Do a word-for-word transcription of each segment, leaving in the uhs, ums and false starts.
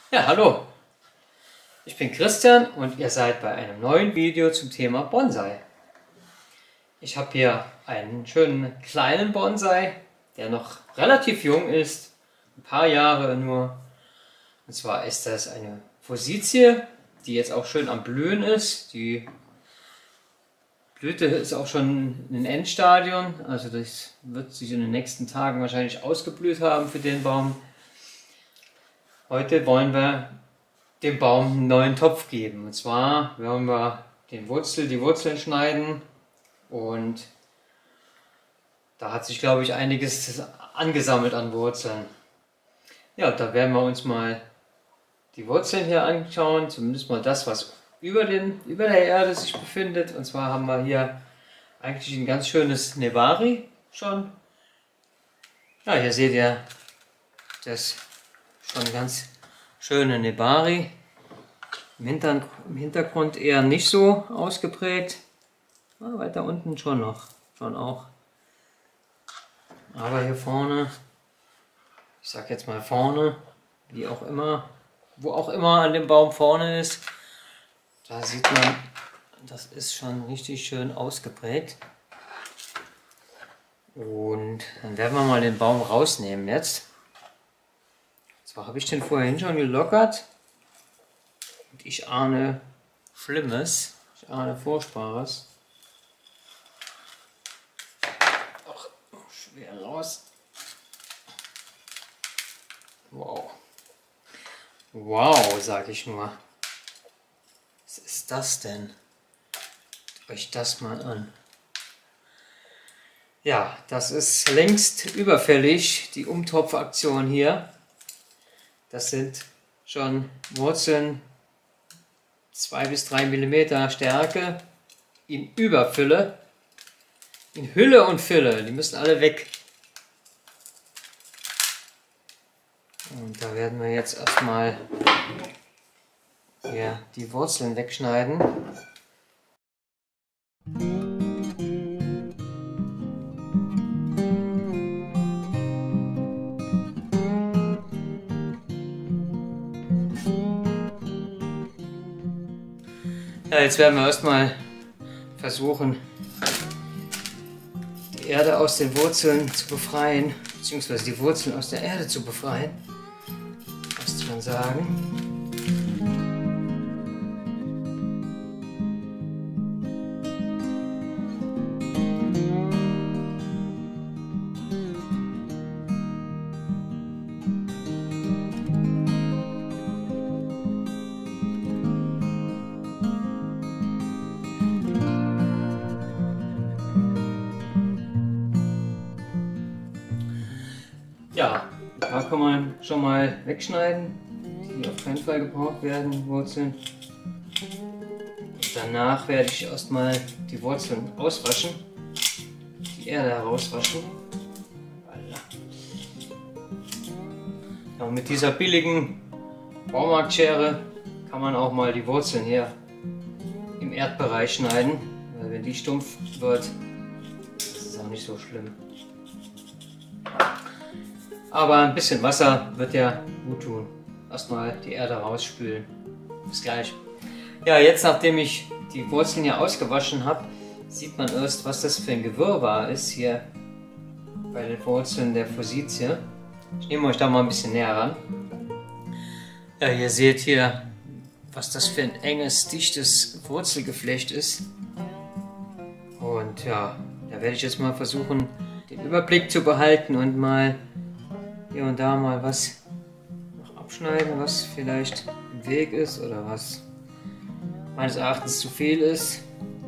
Ja, hallo, ich bin Christian und ihr seid bei einem neuen Video zum Thema Bonsai. Ich habe hier einen schönen kleinen Bonsai, der noch relativ jung ist, ein paar Jahre nur. Und zwar ist das eine Forsythie, die jetzt auch schön am Blühen ist. Die Blüte ist auch schon in den Endstadion, also das wird sich in den nächsten Tagen wahrscheinlich ausgeblüht haben für den Baum. Heute wollen wir dem Baum einen neuen Topf geben. Und zwar werden wir den Wurzel, die Wurzeln schneiden und da hat sich, glaube ich, einiges angesammelt an Wurzeln. Ja, da werden wir uns mal die Wurzeln hier anschauen, zumindest mal das, was über, den, über der Erde sich befindet. Und zwar haben wir hier eigentlich ein ganz schönes Nebari schon. Ja, hier seht ihr das schon ganz schöne Nebari. Im Hintergrund, Im Hintergrund eher nicht so ausgeprägt. Ja, weiter unten schon noch, schon auch. Aber hier vorne, ich sag jetzt mal vorne, wie auch immer, wo auch immer an dem Baum vorne ist, da sieht man, das ist schon richtig schön ausgeprägt. Und dann werden wir mal den Baum rausnehmen jetzt. Zwar habe ich den vorhin schon gelockert und ich ahne Schlimmes, ich ahne Furchtbares. Ach, schwer raus. Wow. Wow, sage ich nur. Was ist das denn? Schaut euch das mal an. Ja, das ist längst überfällig, die Umtopfaktion hier. Das sind schon Wurzeln zwei bis drei Millimeter Stärke in Überfülle, in Hülle und Fülle. Die müssen alle weg. Und da werden wir jetzt erstmal hier die Wurzeln wegschneiden. Ja, jetzt werden wir erstmal versuchen, die Erde aus den Wurzeln zu befreien, beziehungsweise die Wurzeln aus der Erde zu befreien, müsste man sagen. Ja, da kann man schon mal wegschneiden, die auf keinen Fall gebraucht werden, Wurzeln. Und danach werde ich erstmal die Wurzeln auswaschen, die Erde herauswaschen. Ja, und mit dieser billigen Baumarktschere kann man auch mal die Wurzeln hier im Erdbereich schneiden, weil wenn die stumpf wird, ist es auch nicht so schlimm. Aber ein bisschen Wasser wird ja gut tun. Erstmal die Erde rausspülen. Bis gleich. Ja, jetzt nachdem ich die Wurzeln hier ausgewaschen habe, sieht man erst, was das für ein Gewirrwarr ist hier bei den Wurzeln der Forsythie. Ich nehme euch da mal ein bisschen näher ran. Ja, ihr seht hier, was das für ein enges, dichtes Wurzelgeflecht ist. Und ja, da werde ich jetzt mal versuchen, den Überblick zu behalten und mal hier und da mal was noch abschneiden, was vielleicht im Weg ist oder was meines Erachtens zu viel ist.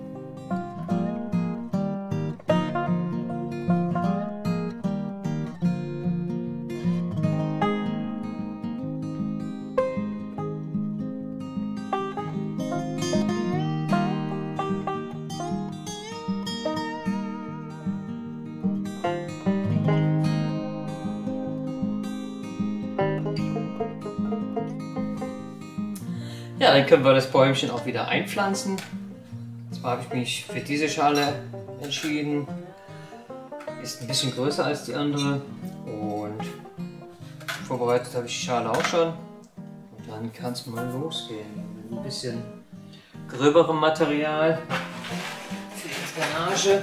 Ja, dann können wir das Bäumchen auch wieder einpflanzen. Zwar habe ich mich für diese Schale entschieden. Ist ein bisschen größer als die andere und vorbereitet habe ich die Schale auch schon. dann kann es mal losgehen. Mit ein bisschen gröberem Material für die Garage.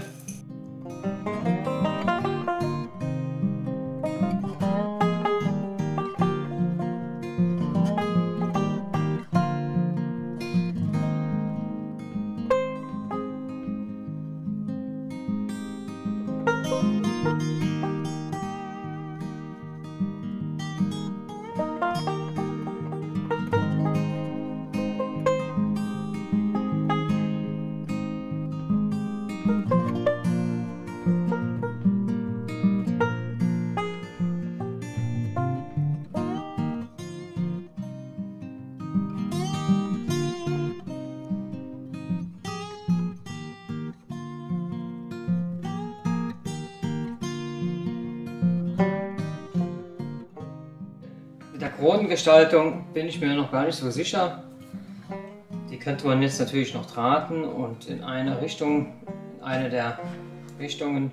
Mit der Kronengestaltung bin ich mir noch gar nicht so sicher. Die könnte man jetzt natürlich noch drahten und in eine Richtung, in eine der Richtungen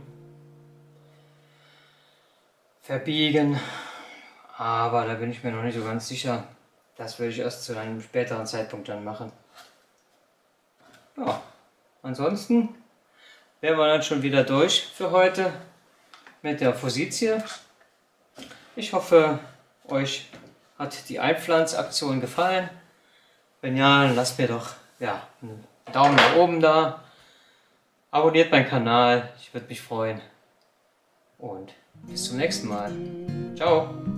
verbiegen. Aber da bin ich mir noch nicht so ganz sicher. Das würde ich erst zu einem späteren Zeitpunkt dann machen. Ja, ansonsten wären wir dann schon wieder durch für heute mit der Forsythie. Ich hoffe, euch hat die Einpflanzaktion gefallen. Wenn ja, dann lasst mir doch ja, einen Daumen nach oben da. Abonniert meinen Kanal, ich würde mich freuen. Und bis zum nächsten Mal. Ciao!